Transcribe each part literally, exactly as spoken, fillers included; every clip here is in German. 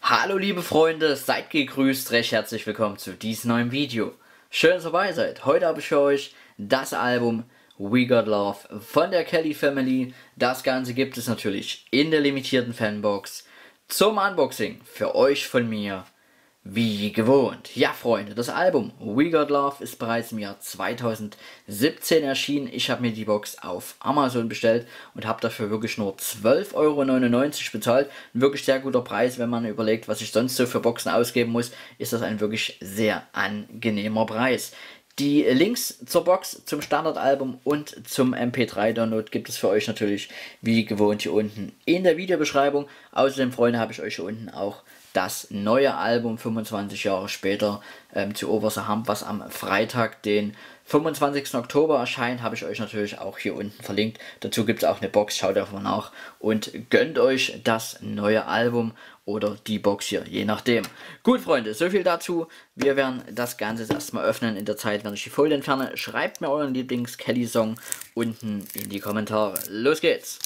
Hallo liebe Freunde, seid gegrüßt, recht herzlich willkommen zu diesem neuen Video. Schön, dass ihr dabei seid. Heute habe ich für euch das Album We Got Love von der Kelly Family. Das Ganze gibt es natürlich in der limitierten Fanbox zum Unboxing für euch von mir. Wie gewohnt. Ja Freunde, das Album We Got Love ist bereits im Jahr zweitausendsiebzehn erschienen. Ich habe mir die Box auf Amazon bestellt und habe dafür wirklich nur zwölf Euro neunundneunzig bezahlt. Ein wirklich sehr guter Preis, wenn man überlegt, was ich sonst so für Boxen ausgeben muss, ist das ein wirklich sehr angenehmer Preis. Die Links zur Box, zum Standardalbum und zum M P drei Download gibt es für euch natürlich wie gewohnt hier unten in der Videobeschreibung. Außerdem, Freunde, habe ich euch hier unten auch das neue Album fünfundzwanzig Jahre später ähm, zu Obersahamp, was am Freitag, den fünfundzwanzigsten Oktober erscheint, habe ich euch natürlich auch hier unten verlinkt. Dazu gibt es auch eine Box, schaut einfach mal nach und gönnt euch das neue Album oder die Box hier, je nachdem. Gut, Freunde, so viel dazu. Wir werden das Ganze jetzt erstmal öffnen. In der Zeit, wenn ich die Folie entferne, schreibt mir euren Lieblings-Kelly-Song unten in die Kommentare. Los geht's!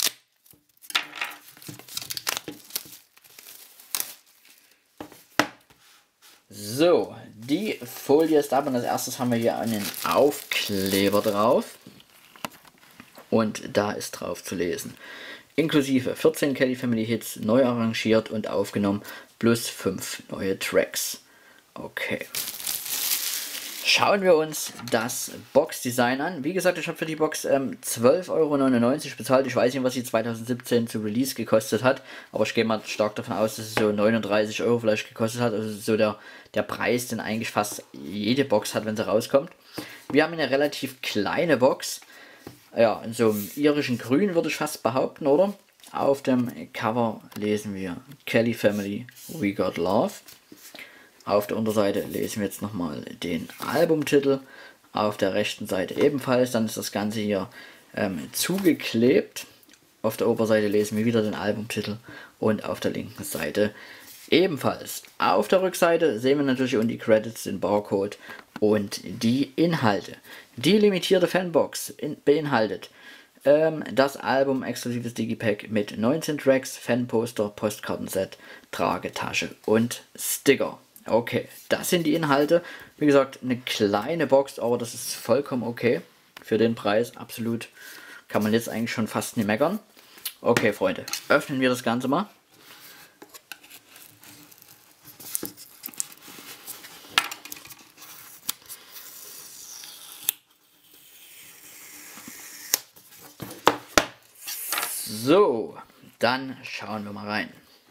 So, die Folie ist ab und als erstes haben wir hier einen Aufkleber drauf. Und da ist drauf zu lesen: inklusive vierzehn Kelly Family Hits, neu arrangiert und aufgenommen, plus fünf neue Tracks. Okay. Schauen wir uns das Boxdesign an. Wie gesagt, ich habe für die Box ähm, zwölf Euro neunundneunzig bezahlt. Ich weiß nicht, was sie zweitausendsiebzehn zu Release gekostet hat, aber ich gehe mal stark davon aus, dass es so neununddreißig Euro vielleicht gekostet hat. Also so der, der Preis, den eigentlich fast jede Box hat, wenn sie rauskommt. Wir haben eine relativ kleine Box. Ja, in so einem irischen Grün würde ich fast behaupten, oder? Auf dem Cover lesen wir Kelly Family We Got Love. Auf der Unterseite lesen wir jetzt nochmal den Albumtitel. Auf der rechten Seite ebenfalls. Dann ist das Ganze hier ähm, zugeklebt. Auf der Oberseite lesen wir wieder den Albumtitel. Und auf der linken Seite ebenfalls. Auf der Rückseite sehen wir natürlich unten die Credits, den Barcode und die Inhalte. Die limitierte Fanbox in, beinhaltet ähm, das Album, exklusives Digipack mit neunzehn Tracks, Fanposter, Postkartenset, Tragetasche und Sticker. Okay, das sind die Inhalte. Wie gesagt, eine kleine Box, aber das ist vollkommen okay. Für den Preis absolut, kann man jetzt eigentlich schon fast nicht meckern. Okay, Freunde, öffnen wir das Ganze mal. So, dann schauen wir mal rein.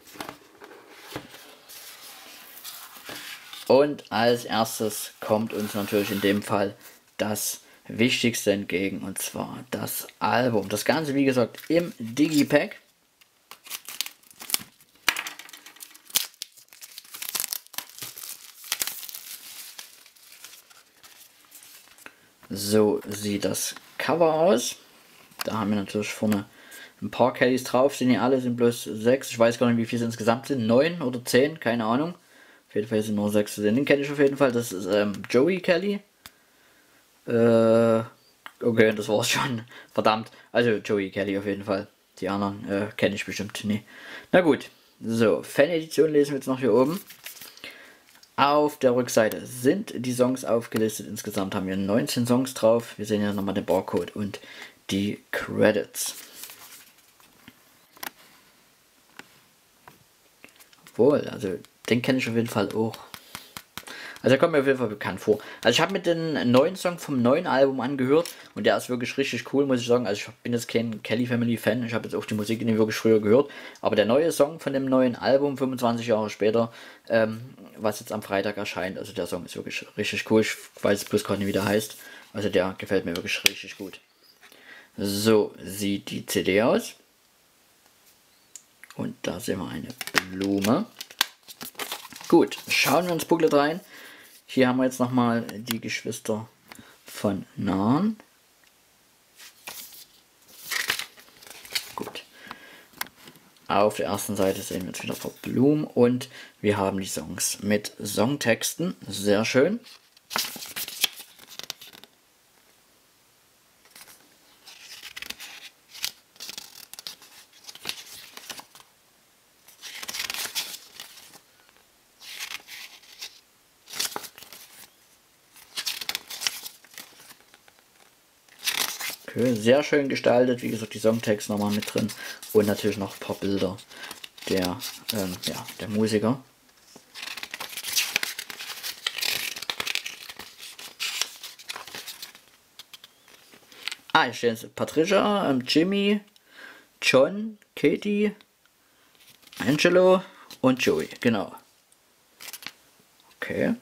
Und als erstes kommt uns natürlich in dem Fall das Wichtigste entgegen, und zwar das Album. Das Ganze, wie gesagt, im Digipack. So sieht das Cover aus. Da haben wir natürlich vorne ein paar Kellys drauf, sind ja alle, sind bloß sechs. Ich weiß gar nicht, wie viele es insgesamt sind. Neun oder zehn, keine Ahnung. Auf jeden Fall sind nur sechs zu sehen. Den kenne ich auf jeden Fall. Das ist ähm, Joey Kelly. Äh, okay, das war's schon. Verdammt. Also Joey Kelly auf jeden Fall. Die anderen äh, kenne ich bestimmt nicht. Na gut. So, Fan-Edition lesen wir jetzt noch hier oben. Auf der Rückseite sind die Songs aufgelistet. Insgesamt haben wir neunzehn Songs drauf. Wir sehen ja nochmal den Barcode und die Credits. Obwohl, also den kenne ich auf jeden Fall auch. Also er kommt mir auf jeden Fall bekannt vor. Also ich habe mir den neuen Song vom neuen Album angehört und der ist wirklich richtig cool, muss ich sagen. Also ich bin jetzt kein Kelly Family Fan, ich habe jetzt auch die Musik nicht wirklich früher gehört. Aber der neue Song von dem neuen Album, fünfundzwanzig Jahre später, ähm, was jetzt am Freitag erscheint, also der Song ist wirklich richtig cool. Ich weiß bloß gerade nicht, wie der heißt. Also der gefällt mir wirklich richtig gut. So sieht die C D aus. Und da sehen wir eine Blume. Gut, schauen wir uns Booklet rein. Hier haben wir jetzt nochmal die Geschwister von Nahen. Gut. Auf der ersten Seite sehen wir jetzt wieder ein paar Blumen und wir haben die Songs mit Songtexten. Sehr schön. Okay, sehr schön gestaltet, wie gesagt, die Songtext nochmal mit drin und natürlich noch ein paar Bilder der, ähm, ja, der Musiker. Ah, hier stehen jetzt Patricia, ähm, Jimmy, John, Katie, Angelo und Joey, genau. Okay.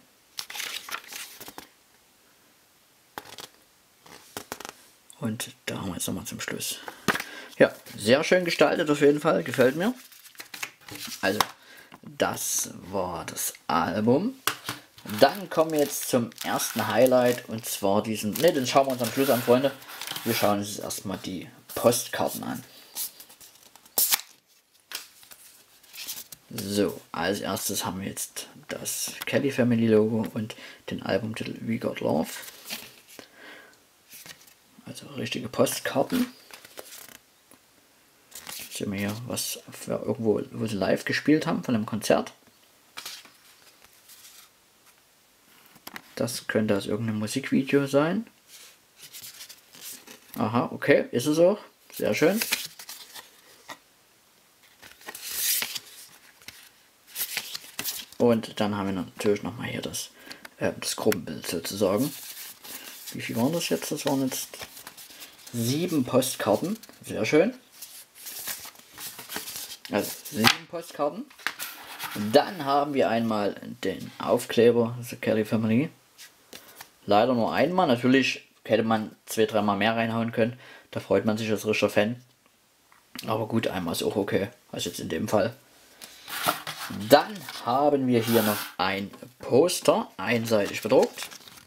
Und da haben wir jetzt nochmal zum Schluss. Ja, sehr schön gestaltet auf jeden Fall, gefällt mir. Also, das war das Album. Dann kommen wir jetzt zum ersten Highlight und zwar diesen, ne, den schauen wir uns am Schluss an, Freunde. Wir schauen uns erstmal die Postkarten an. So, als erstes haben wir jetzt das Kelly Family Logo und den Albumtitel We Got Love. Also richtige Postkarten. Jetzt sehen wir hier, was wir irgendwo, wo sie live gespielt haben von einem Konzert. Das könnte aus irgendeinem Musikvideo sein. Aha, okay, ist es auch. Sehr schön. Und dann haben wir natürlich nochmal hier das, äh, das Gruppenbild sozusagen. Wie viel waren das jetzt? Das waren jetzt sieben Postkarten. Sehr schön. Also sieben Postkarten. Dann haben wir einmal den Aufkleber The Kelly Family. Leider nur einmal. Natürlich hätte man zwei, dreimal mehr reinhauen können. Da freut man sich als richtiger Fan. Aber gut, einmal ist auch okay. Also jetzt in dem Fall. Dann haben wir hier noch ein Poster, einseitig bedruckt.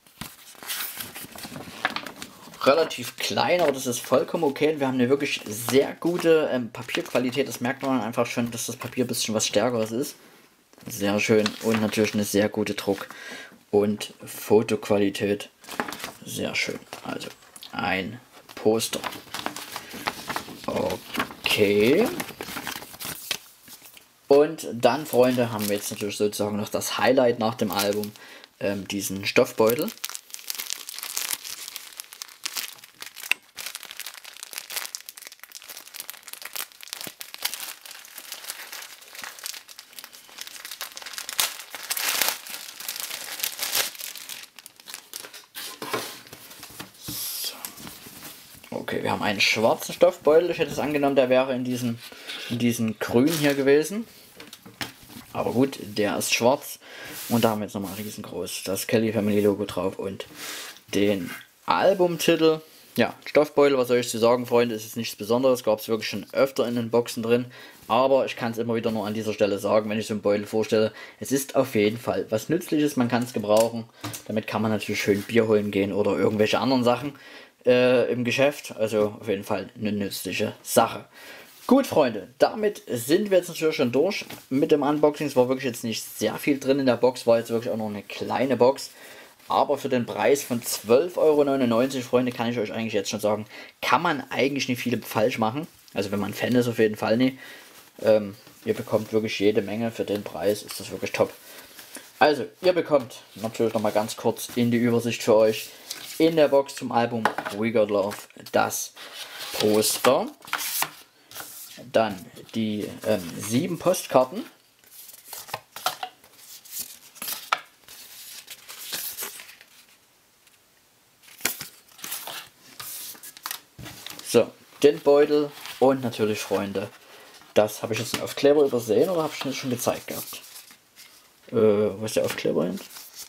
Relativ klein, aber das ist vollkommen okay. Wir haben eine wirklich sehr gute ähm, Papierqualität. Das merkt man einfach schon, dass das Papier ein bisschen was Stärkeres ist. Sehr schön und natürlich eine sehr gute Druck- und Fotoqualität. Sehr schön. Also ein Poster. Okay. Und dann, Freunde, haben wir jetzt natürlich sozusagen noch das Highlight nach dem Album, ähm, diesen Stoffbeutel. Okay, wir haben einen schwarzen Stoffbeutel. Ich hätte es angenommen, der wäre in diesem, in diesem Grün hier gewesen. Aber gut, der ist schwarz. Und da haben wir jetzt nochmal riesengroß das Kelly Family Logo drauf und den Albumtitel. Ja, Stoffbeutel, was soll ich zu sagen, Freunde, ist jetzt nichts Besonderes. Gab es wirklich schon öfter in den Boxen drin. Aber ich kann es immer wieder nur an dieser Stelle sagen, wenn ich so einen Beutel vorstelle. Es ist auf jeden Fall was Nützliches, man kann es gebrauchen. Damit kann man natürlich schön Bier holen gehen oder irgendwelche anderen Sachen äh, im Geschäft. Also auf jeden Fall eine nützliche Sache. Gut, Freunde, damit sind wir jetzt natürlich schon durch mit dem Unboxing. Es war wirklich jetzt nicht sehr viel drin in der Box, war jetzt wirklich auch noch eine kleine Box. Aber für den Preis von zwölf Euro neunundneunzig, Freunde, kann ich euch eigentlich jetzt schon sagen, kann man eigentlich nicht viel falsch machen. Also wenn man Fan ist, auf jeden Fall nicht. Ähm, ihr bekommt wirklich jede Menge für den Preis, ist das wirklich top. Also, ihr bekommt natürlich noch mal ganz kurz in die Übersicht für euch in der Box zum Album We Got Love das Poster. Dann die ähm, sieben Postkarten. So, den Beutel und natürlich, Freunde, das habe ich jetzt einen Aufkleber übersehen oder habe ich das schon gezeigt gehabt? Äh, wo ist der Aufkleber hin?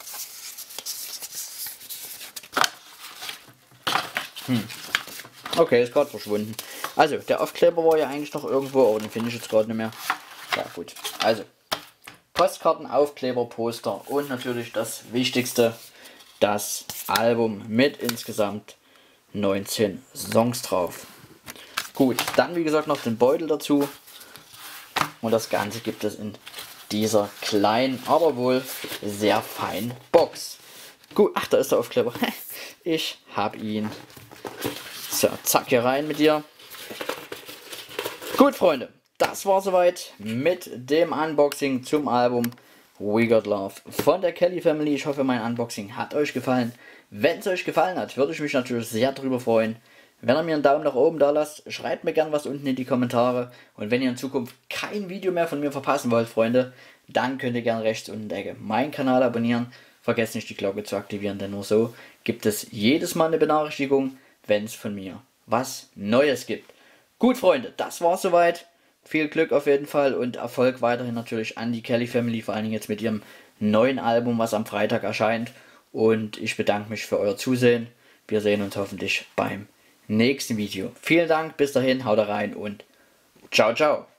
Hm. Okay, ist gerade verschwunden. Also, der Aufkleber war ja eigentlich noch irgendwo, aber den finde ich jetzt gerade nicht mehr. Ja, gut. Also, Postkarten, Aufkleber, Poster und natürlich das Wichtigste, das Album mit insgesamt neunzehn Songs drauf. Gut, dann wie gesagt noch den Beutel dazu. Und das Ganze gibt es in dieser kleinen, aber wohl sehr feinen Box. Gut, ach, da ist der Aufkleber. Ich habe ihn. So, zack, hier rein mit dir. Gut, Freunde, das war soweit mit dem Unboxing zum Album We Got Love von der Kelly Family. Ich hoffe, mein Unboxing hat euch gefallen. Wenn es euch gefallen hat, würde ich mich natürlich sehr darüber freuen, Wenn ihr mir einen Daumen nach oben da lasst, schreibt mir gern was unten in die Kommentare. Und wenn ihr in Zukunft kein Video mehr von mir verpassen wollt, Freunde, dann könnt ihr gerne rechts unten in der Ecke meinen Kanal abonnieren. Vergesst nicht die Glocke zu aktivieren, denn nur so gibt es jedes Mal eine Benachrichtigung, wenn es von mir was Neues gibt. Gut, Freunde, das war's soweit. Viel Glück auf jeden Fall und Erfolg weiterhin natürlich an die Kelly Family, vor allen Dingen jetzt mit ihrem neuen Album, was am Freitag erscheint. Und ich bedanke mich für euer Zusehen. Wir sehen uns hoffentlich beim nächsten Video. Vielen Dank, bis dahin, haut rein und ciao, ciao.